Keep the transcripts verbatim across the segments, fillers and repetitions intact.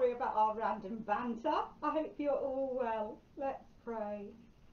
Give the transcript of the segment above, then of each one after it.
sorry about our random banter. I hope you're all well. Let's pray.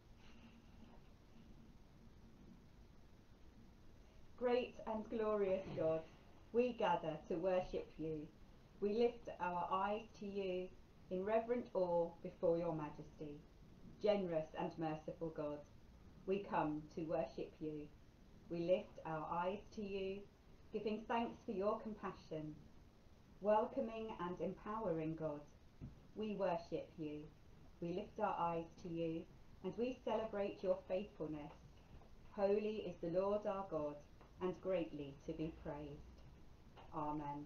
Great and glorious God, we gather to worship you. We lift our eyes to you in reverent awe before your majesty. Generous and merciful God, we come to worship you. We lift our eyes to you, giving thanks for your compassion. Welcoming and empowering God, we worship you. We lift our eyes to you and we celebrate your faithfulness. Holy is the Lord our God and greatly to be praised. Amen.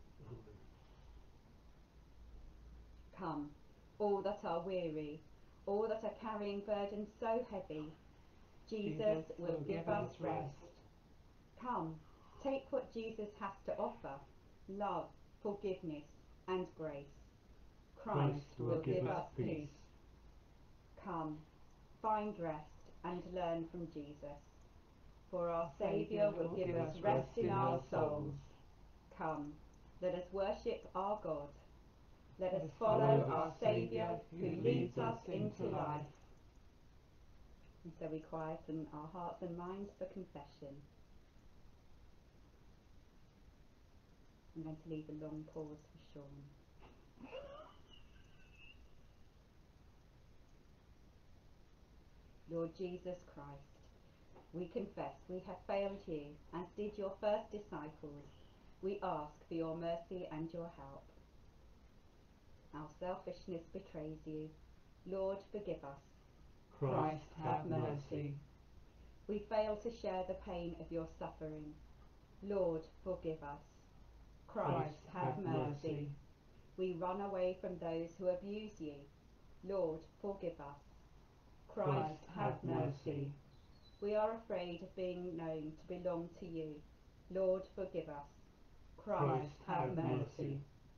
Come, all that are weary, all that are carrying burdens so heavy, Jesus will give us rest. Come, take what Jesus has to offer, love, forgiveness and grace. Christ will give us peace. Come, find rest and learn from Jesus, for our Saviour will give us rest in our souls. Come, let us worship our God. Let us follow our Saviour who leads us into life. And so we quieten our hearts and minds for confession. I'm going to leave a long pause for Sean. Lord Jesus Christ, we confess we have failed you, as did your first disciples. We ask for your mercy and your help. Our selfishness betrays you. Lord, forgive us. Christ, have mercy. We fail to share the pain of your suffering. Lord, forgive us. Christ, have mercy. We run away from those who abuse you. Lord, forgive us. Christ, have mercy. We are afraid of being known to belong to you. Lord, forgive us. Christ, have mercy.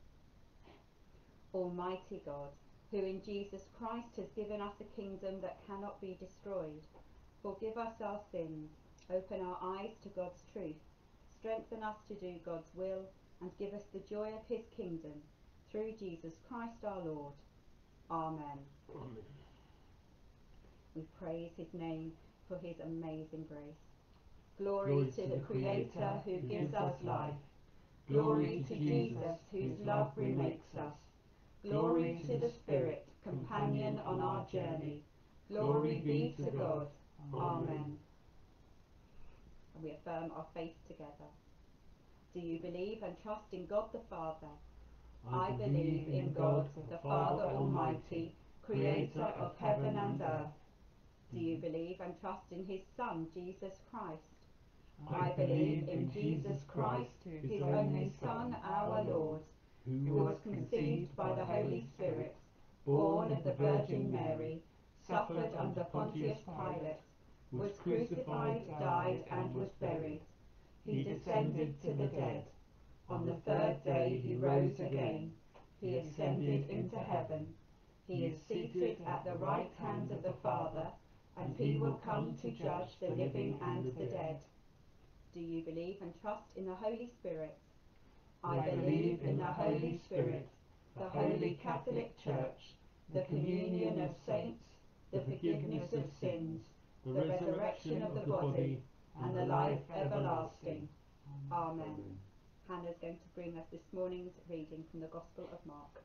Almighty God, who in Jesus Christ has given us a kingdom that cannot be destroyed, forgive us our sins, open our eyes to God's truth, strengthen us to do God's will, and give us the joy of his kingdom, through Jesus Christ our Lord. Amen. Amen. We praise his name for his amazing grace. Glory, Glory to the Creator who gives us life. Glory to Jesus, whose love remakes us. Glory to the Spirit, companion on our journey. Glory be to God. Amen. And we affirm our faith together. Do you believe and trust in God the Father? I believe in God, the Father Almighty, creator of heaven and earth. Do you believe and trust in his Son, Jesus Christ? I believe in Jesus Christ, his only Son, our Lord, who was conceived by the Holy Spirit, born of the Virgin Mary, suffered under Pontius Pilate, was crucified, died, and was buried. He descended to the dead. On the third day he rose again. He ascended into heaven. He is seated at the right hand of the Father, and he will come to judge the living and the dead. Do you believe and trust in the Holy Spirit? I believe in the Holy Spirit, the Holy Catholic Church, the communion of saints, the forgiveness of sins, the resurrection of the body, and the life everlasting. Amen. Hannah's going to bring us this morning's reading from the Gospel of Mark.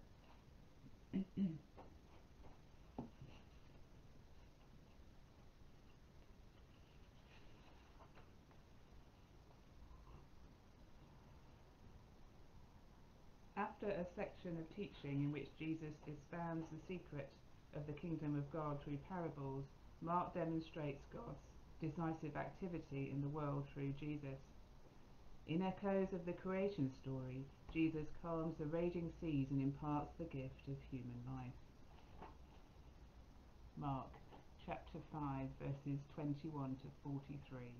After a section of teaching in which Jesus expounds the secret of the kingdom of God through parables, Mark demonstrates God's decisive activity in the world through Jesus. In echoes of the creation story, Jesus calms the raging seas and imparts the gift of human life. Mark chapter five, verses twenty-one to forty-three.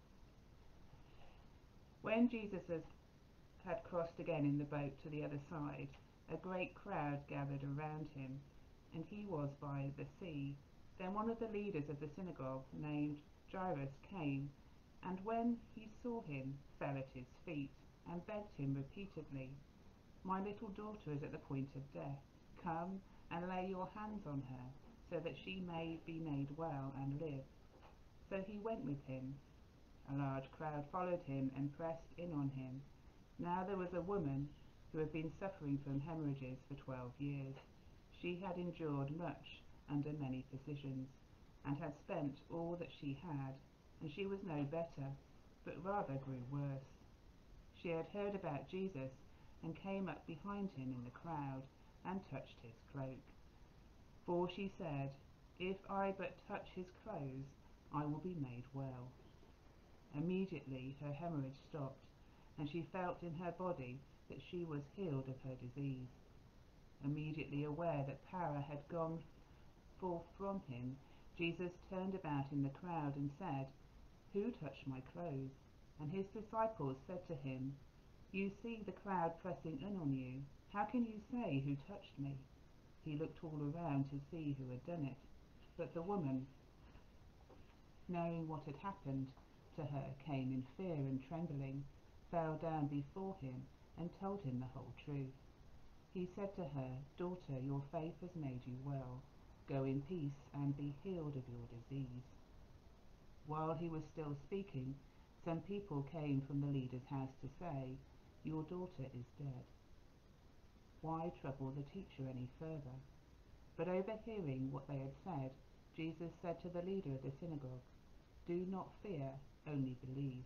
When Jesus has had crossed again in the boat to the other side, a great crowd gathered around him, and he was by the sea. Then one of the leaders of the synagogue, named Jairus, came, and when he saw him, fell at his feet, and begged him repeatedly, My little daughter is at the point of death. Come and lay your hands on her, so that she may be made well and live." So he went with him. A large crowd followed him and pressed in on him. Now there was a woman who had been suffering from hemorrhages for twelve years. She had endured much under many physicians, and had spent all that she had, and she was no better, but rather grew worse. She had heard about Jesus, and came up behind him in the crowd, and touched his cloak. For she said, "If I but touch his clothes, I will be made well." Immediately her hemorrhage stopped, and she felt in her body that she was healed of her disease. Immediately aware that power had gone forth from him, Jesus turned about in the crowd and said, "Who touched my clothes?" And his disciples said to him, "You see the crowd pressing in on you. How can you say, 'Who touched me?'" He looked all around to see who had done it. But the woman, knowing what had happened to her, came in fear and trembling, fell down before him, and told him the whole truth. He said to her, "Daughter, your faith has made you well. Go in peace and be healed of your disease." While he was still speaking, some people came from the leader's house to say, "Your daughter is dead. Why trouble the teacher any further?" But overhearing what they had said, Jesus said to the leader of the synagogue, "Do not fear, only believe."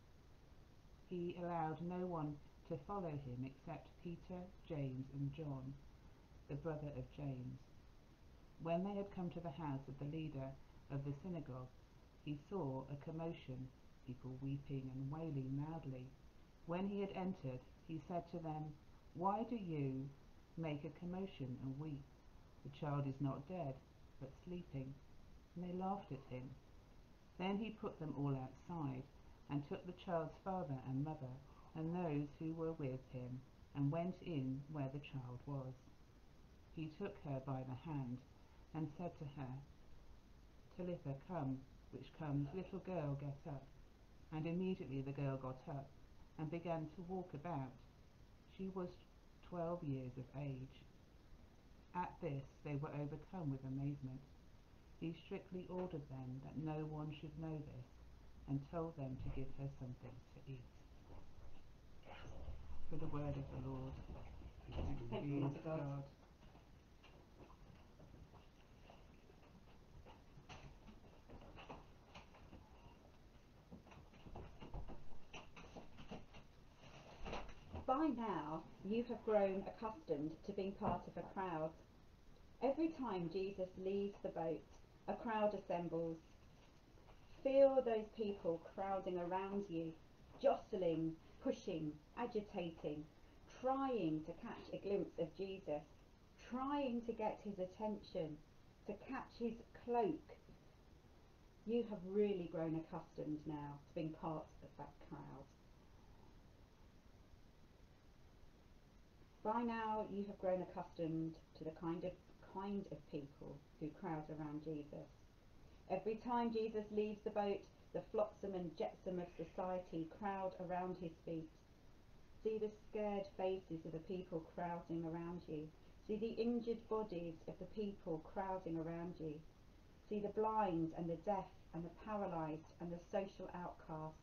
He allowed no one to follow him except Peter, James, and John, the brother of James. When they had come to the house of the leader of the synagogue, he saw a commotion, people weeping and wailing loudly. When he had entered, he said to them, "Why do you make a commotion and weep? The child is not dead, but sleeping." And they laughed at him. Then he put them all outside, and took the child's father and mother, and those who were with him, and went in where the child was. He took her by the hand, and said to her, "Talitha cum," which comes, "Little girl, get up." And immediately the girl got up, and began to walk about. She was twelve years of age. At this they were overcome with amazement. He strictly ordered them that no one should know this, and told them to give her something to eat. For the word of the Lord. Thanks be to God. By now, you have grown accustomed to being part of a crowd. Every time Jesus leaves the boat, a crowd assembles. Feel those people crowding around you, jostling, pushing, agitating, trying to catch a glimpse of Jesus, trying to get his attention, to catch his cloak. You have really grown accustomed now to being part of that crowd. By now, you have grown accustomed to the kind of kind of people who crowd around Jesus. Every time Jesus leaves the boat, the flotsam and jetsam of society crowd around his feet. See the scared faces of the people crowding around you. See the injured bodies of the people crowding around you. See the blind and the deaf and the paralysed and the social outcast.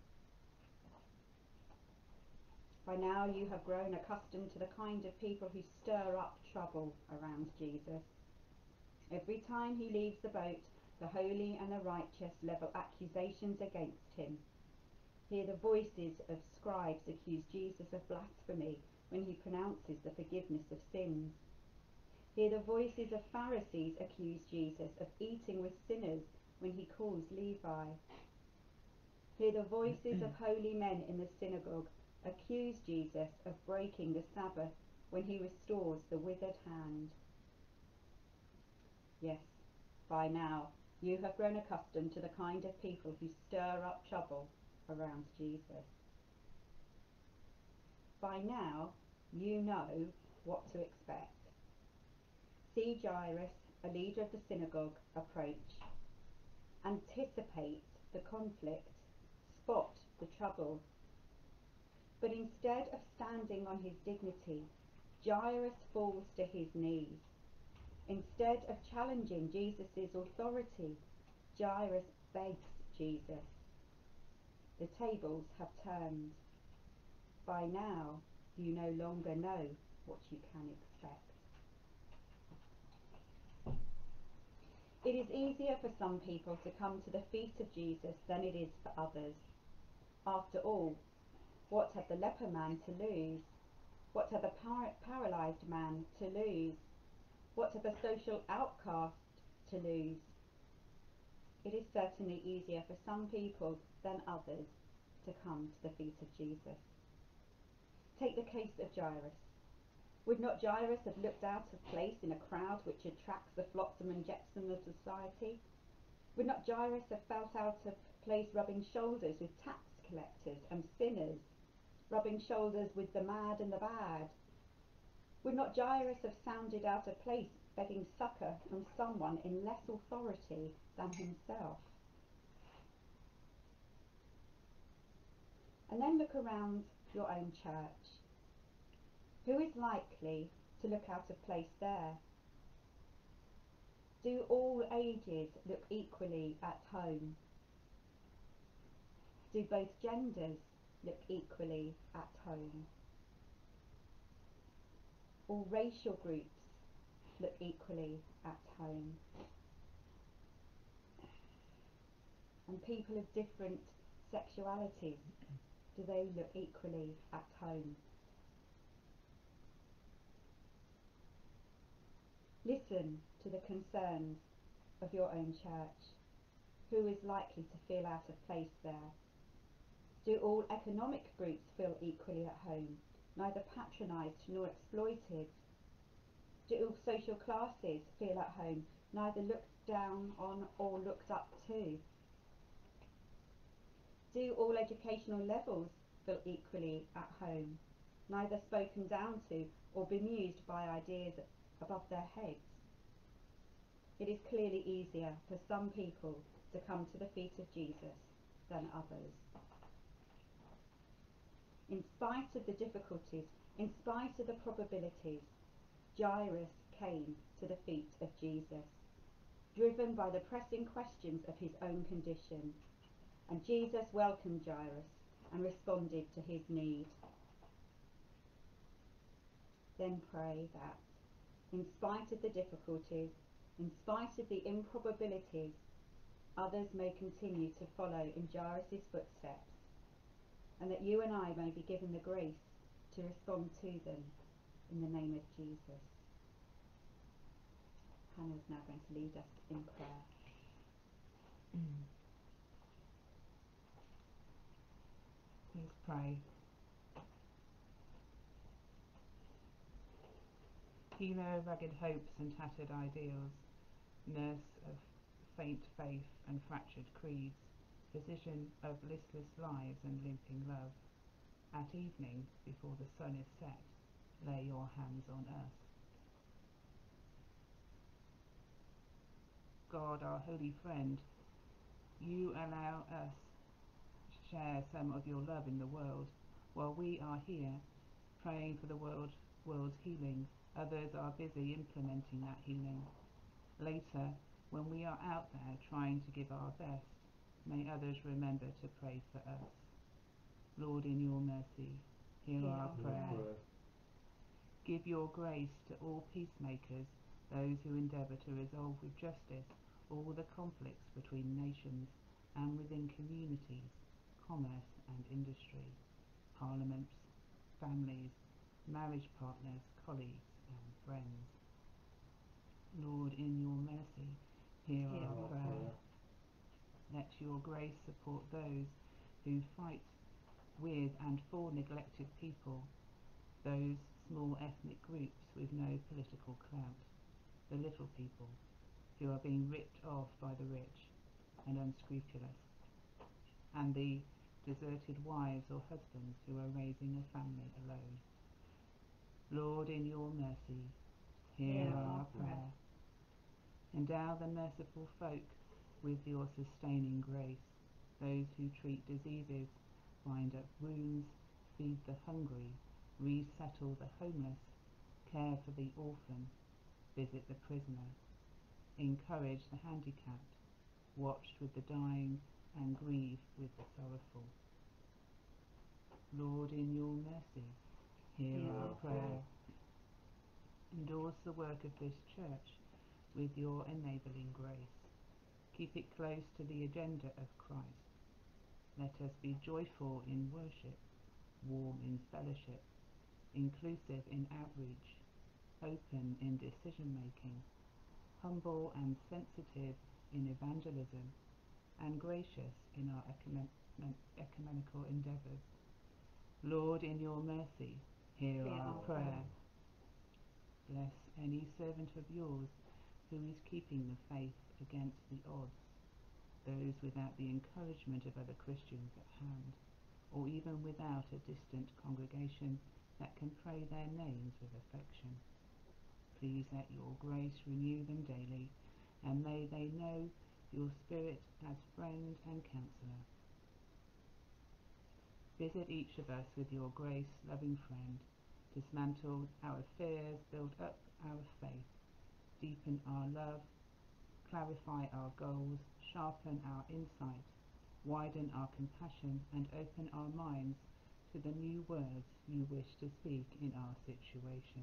By now you have grown accustomed to the kind of people who stir up trouble around Jesus. Every time he leaves the boat, the holy and the righteous level accusations against him. Hear the voices of scribes accuse Jesus of blasphemy when he pronounces the forgiveness of sins. Hear the voices of Pharisees accuse Jesus of eating with sinners when he calls Levi. Hear the voices of holy men in the synagogue accuse Jesus of breaking the Sabbath when he restores the withered hand. Yes, by now you have grown accustomed to the kind of people who stir up trouble around Jesus. By now you know what to expect. See Jairus, a leader of the synagogue, approach. Anticipate the conflict. Spot the trouble. But instead of standing on his dignity, Jairus falls to his knees. Instead of challenging Jesus' authority, Jairus begs Jesus. The tables have turned. By now, you no longer know what you can expect. It is easier for some people to come to the feet of Jesus than it is for others. After all, what had the leper man to lose? What had the par- paralysed man to lose? What had the social outcast to lose? It is certainly easier for some people than others to come to the feet of Jesus. Take the case of Jairus. Would not Jairus have looked out of place in a crowd which attracts the flotsam and jetsam of society? Would not Jairus have felt out of place rubbing shoulders with tax collectors and sinners, rubbing shoulders with the mad and the bad? Would not Jairus have sounded out of place begging succour from someone in less authority than himself? And then look around your own church. Who is likely to look out of place there? Do all ages look equally at home? Do both genders look equally at home? All racial groups look equally at home? And people of different sexualities, do they look equally at home? Listen to the concerns of your own church. Who is likely to feel out of place there? Do all economic groups feel equally at home, neither patronised nor exploited? Do all social classes feel at home, neither looked down on or looked up to? Do all educational levels feel equally at home, neither spoken down to or bemused by ideas above their heads? It is clearly easier for some people to come to the feet of Jesus than others. In spite of the difficulties, in spite of the probabilities, Jairus came to the feet of Jesus, driven by the pressing questions of his own condition. And Jesus welcomed Jairus and responded to his need. Then pray that, in spite of the difficulties, in spite of the improbabilities, others may continue to follow in Jairus' footsteps, and that you and I may be given the grace to respond to them in the name of Jesus. Hannah is now going to lead us in prayer. Please pray. Healer of rugged hopes and tattered ideals, nurse of faint faith and fractured creeds, physician of listless lives and limping love, at evening, before the sun is set, lay your hands on us. God, our holy friend, you allow us to share some of your love in the world. While we are here praying for the world, world's healing, others are busy implementing that healing. Later, when we are out there trying to give our best, may others remember to pray for us. Lord, in your mercy, hear Hear our our prayer. prayer. Give your grace to all peacemakers, those who endeavour to resolve with justice all the conflicts between nations and within communities, commerce and industry, parliaments, families, marriage partners, colleagues and friends. Lord, in your mercy, hear Hear our our prayer. prayer. Let your grace support those who fight with and for neglected people, those small ethnic groups with no political clout, the little people who are being ripped off by the rich and unscrupulous, and the deserted wives or husbands who are raising a family alone. Lord, in your mercy, hear Hear our our prayer. prayer. Endow the merciful folk with your sustaining grace, those who treat diseases, bind up wounds, feed the hungry, resettle the homeless, care for the orphan, visit the prisoner, encourage the handicapped, watch with the dying, and grieve with the sorrowful. Lord, in your mercy, hear Hear our our prayer. Endorse the work of this church with your enabling grace. Keep it close to the agenda of Christ. Let us be joyful in worship, warm in fellowship, inclusive in outreach, open in decision-making, humble and sensitive in evangelism, and gracious in our ecumen- ecumenical endeavours. Lord, in your mercy, hear Hear our our prayer. prayer. Bless any servant of yours who is keeping the faith against the odds, those without the encouragement of other Christians at hand, or even without a distant congregation that can pray their names with affection. Please let your grace renew them daily, and may they know your Spirit as friend and counsellor. Visit each of us with your grace, loving friend. Dismantle our fears, build up our faith, deepen our love, clarify our goals, sharpen our insight, widen our compassion, and open our minds to the new words you wish to speak in our situation.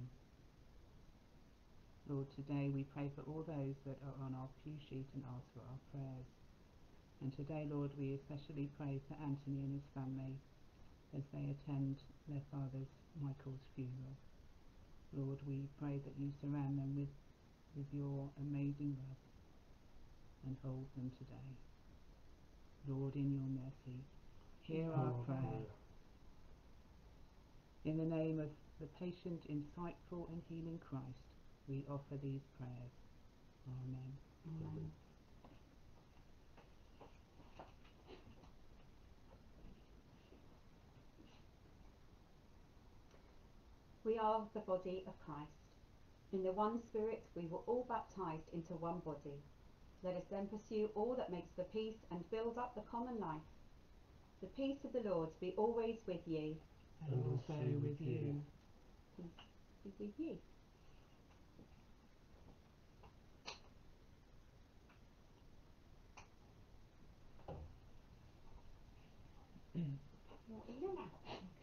Lord, today we pray for all those that are on our pew sheet and ask for our prayers. And today, Lord, we especially pray for Anthony and his family as they attend their father's, Michael's, funeral. Lord, we pray that you surround them with, with your amazing love and hold them today. Lord, in your mercy, hear our prayer. In the name of the patient, insightful and healing Christ, we offer these prayers. Amen. Amen. We are the body of Christ. In the one Spirit we were all baptized into one body. Let us then pursue all that makes for peace and build up the common life. The peace of the Lord be always with you. And also with you. Peace be with you. What are you now?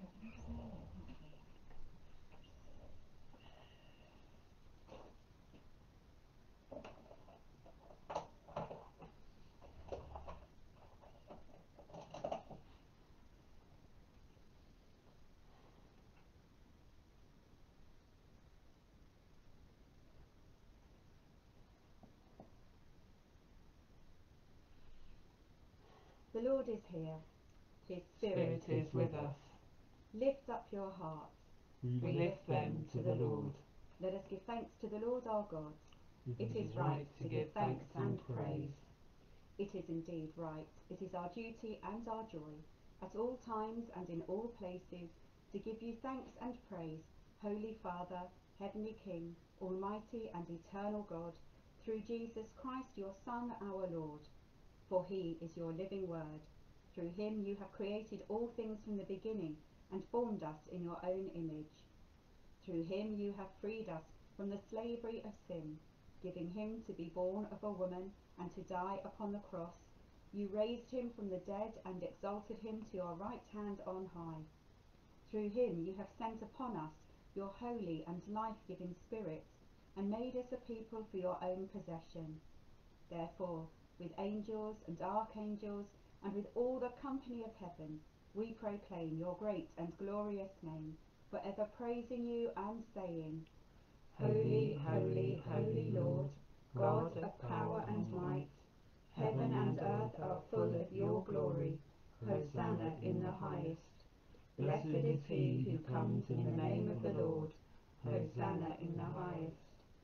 The Lord is here. His Spirit, Spirit is with us. Lift up your hearts. We lift them to the Lord. Let us give thanks to the Lord our God. It is right to give thanks and praise. It is indeed right. It is our duty and our joy, at all times and in all places, to give you thanks and praise, Holy Father, Heavenly King, Almighty and eternal God, through Jesus Christ, your Son, our Lord. For he is your living word. Through him you have created all things from the beginning and formed us in your own image. Through him you have freed us from the slavery of sin, giving him to be born of a woman and to die upon the cross. You raised him from the dead and exalted him to your right hand on high. Through him you have sent upon us your holy and life-giving Spirit, and made us a people for your own possession. Therefore, with angels and archangels, and with all the company of heaven, we proclaim your great and glorious name, forever praising you and saying, Holy, holy, holy Lord, God of power and might, heaven and earth are full of your glory. Hosanna in the highest. Blessed is he who comes in the name of the Lord. Hosanna in the highest.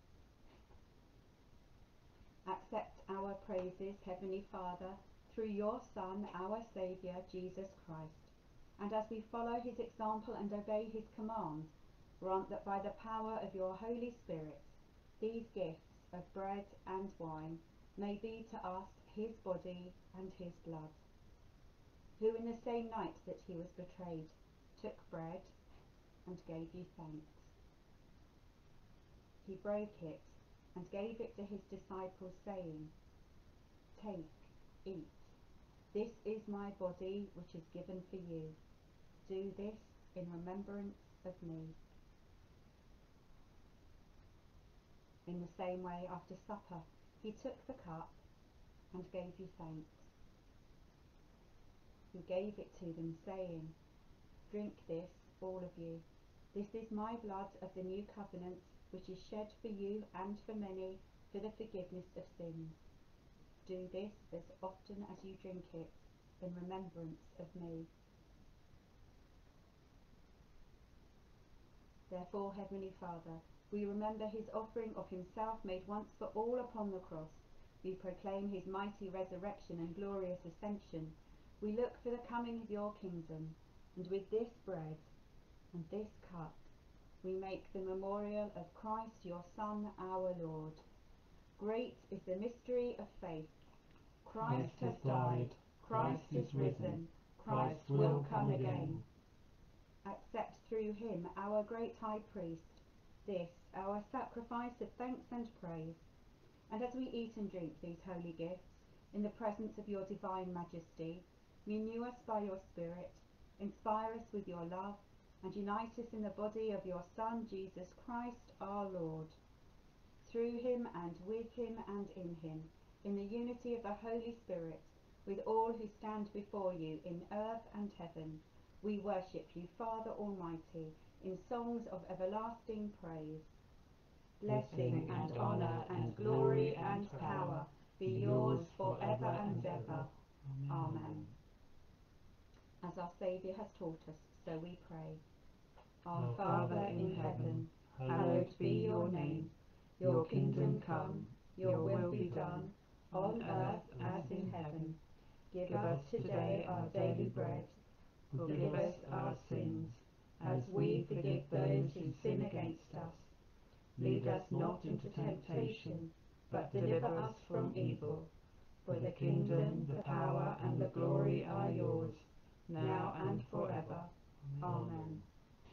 Accept our praises, Heavenly Father, through your Son, our Saviour, Jesus Christ. And as we follow his example and obey his commands, grant that by the power of your Holy Spirit, these gifts of bread and wine may be to us his body and his blood, who in the same night that he was betrayed took bread, and gave you thanks. He broke it and gave it to his disciples, saying, "Take, eat. This is my body which is given for you. Do this in remembrance of me." In the same way, after supper, he took the cup and gave you thanks. He gave it to them, saying, "Drink this, all of you. This is my blood of the new covenant, which is shed for you and for many for the forgiveness of sins. Do this as often as you drink it in remembrance of me." Therefore, Heavenly Father, we remember his offering of himself made once for all upon the cross. We proclaim his mighty resurrection and glorious ascension. We look for the coming of your kingdom, and with this bread and this cup we make the memorial of Christ, your Son, our Lord. Great is the mystery of faith. Christ has died, Christ is risen, Christ will come again. Accept through him, our great high priest, this, our sacrifice of thanks and praise. And as we eat and drink these holy gifts, in the presence of your divine majesty, renew us by your Spirit, inspire us with your love, and unite us in the body of your Son, Jesus Christ, our Lord. Through him and with him and in him, in the unity of the Holy Spirit, with all who stand before you in earth and heaven, we worship you, Father Almighty, in songs of everlasting praise. Blessing and honour and glory and power be yours for ever and ever. Amen. As our Saviour has taught us, so we pray. Our Father in heaven, hallowed be your name. Your kingdom come, your will be done, on earth as in heaven. Give us today our daily bread. Forgive us our sins, as we forgive those who sin against us. Lead us not into temptation, but deliver us from evil. For the kingdom, the power, and the glory are yours, now and forever. Amen.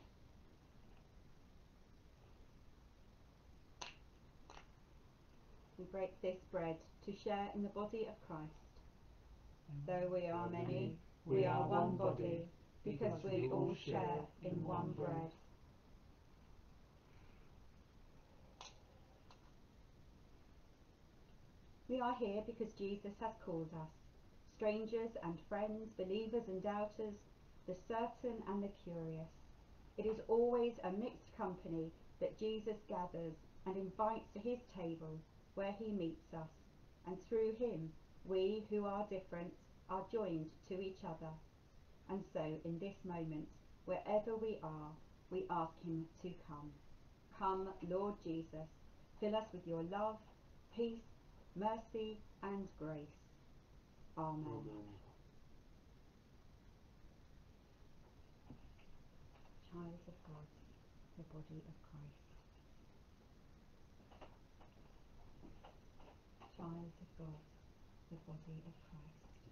We break this bread to share in the body of Christ. Though we are many, we are one body, because we all share in one bread. We are here because Jesus has called us, strangers and friends, believers and doubters, the certain and the curious. It is always a mixed company that Jesus gathers and invites to his table, where he meets us, and through him we who are different are joined to each other. And so in this moment, wherever we are, we ask him to come. Come, Lord Jesus, fill us with your love, peace, mercy and grace. Amen. Amen. Child of God, the body of Christ. Child of God, the body of Christ.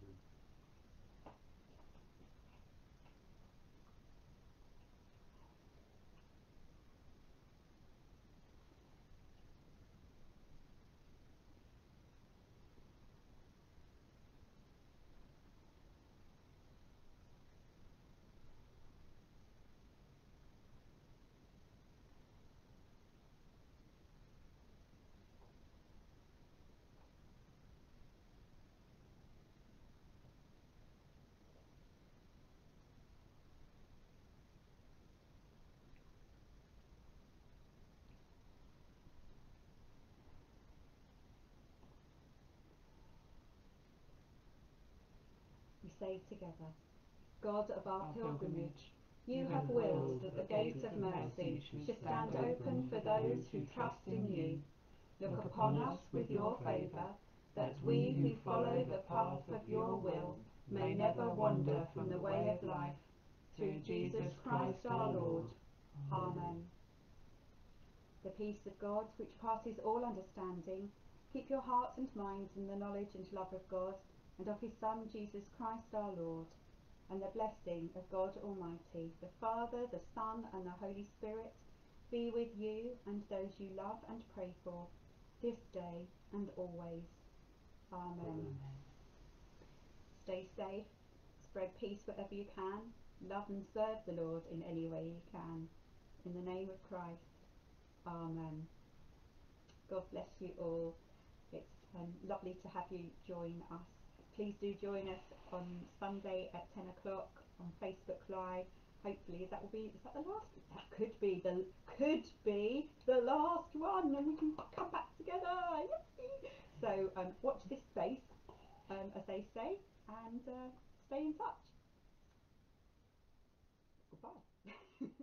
We say together, God of our pilgrimage, you have willed that the gates of mercy should stand open for those who trust in you. Look upon us with your favour, that we who follow the path of your will may never wander from the way of life. Through Jesus Christ our Lord. Amen. The peace of God, which passes all understanding, keep your hearts and minds in the knowledge and love of God and of his Son, Jesus Christ our Lord. And the blessing of God Almighty, the Father, the Son, and the Holy Spirit be with you and those you love and pray for this day and always. Amen. Amen. Stay safe, spread peace wherever you can, love and serve the Lord in any way you can. In the name of Christ. Amen. God bless you all. It's um, lovely to have you join us. Please do join us on Sunday at ten o'clock on Facebook Live. Hopefully that will be, is that the last? That could be the, could be the last one, and we can come back together. Yay! So um, watch this space, um, as they say, and uh, stay in touch. Goodbye.